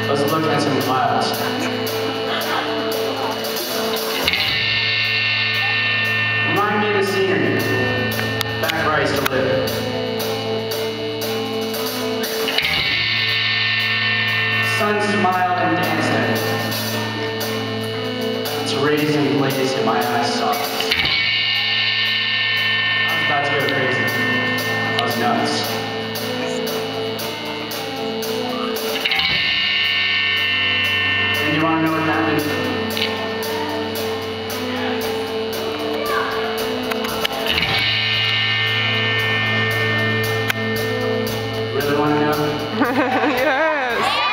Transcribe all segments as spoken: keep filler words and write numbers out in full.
Let's look at some files. Remind me of the scenery. Back where I used to live. Sun smiled and danced at me. Its rays and blaze in my eyes sockets. I was about to go crazy. I was nuts. And you want to know what happened? Really want to know? Yes.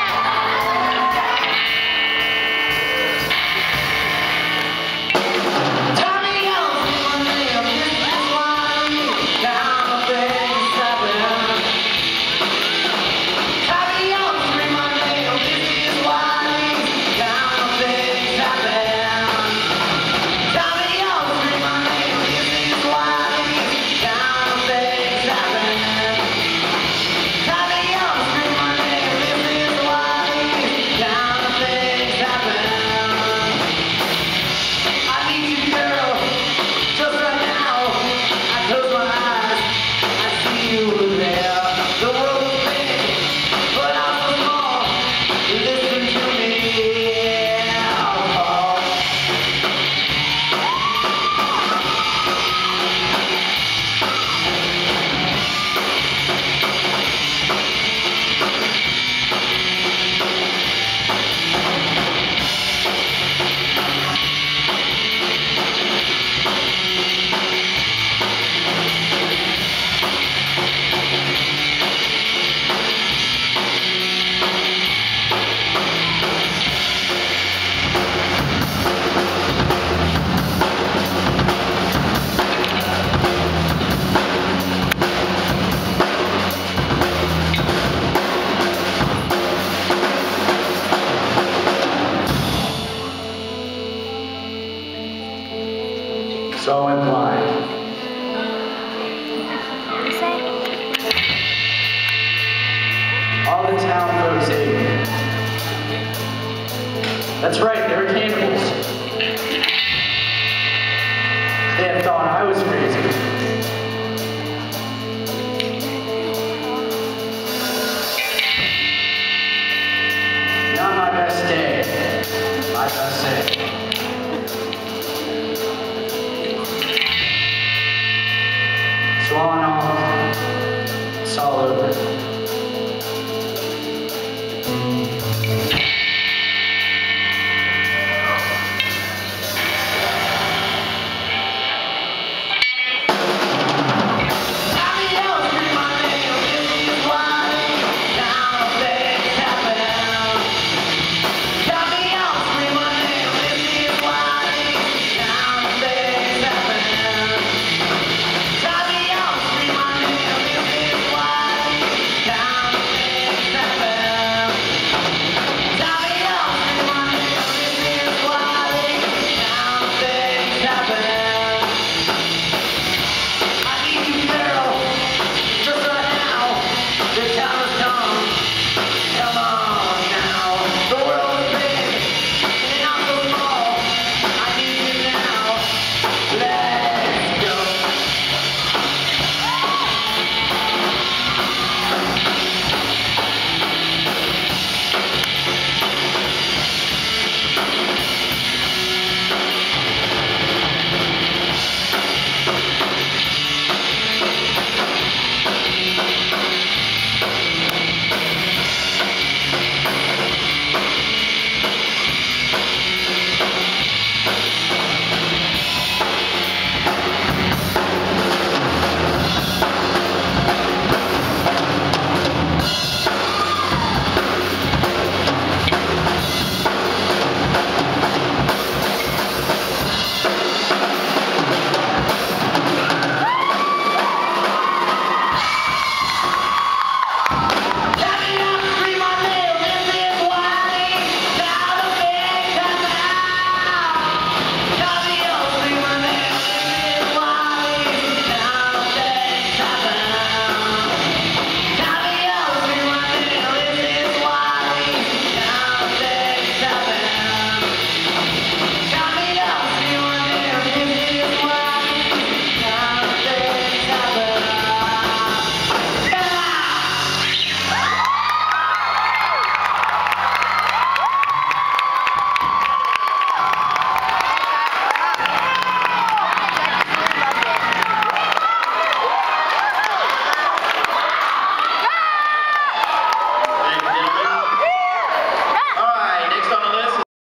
So I went blind. All the town folks ate me. That's right, they were cannibals. They had thought I was crazy. Not my best day, I must say. So all in all, it's all over.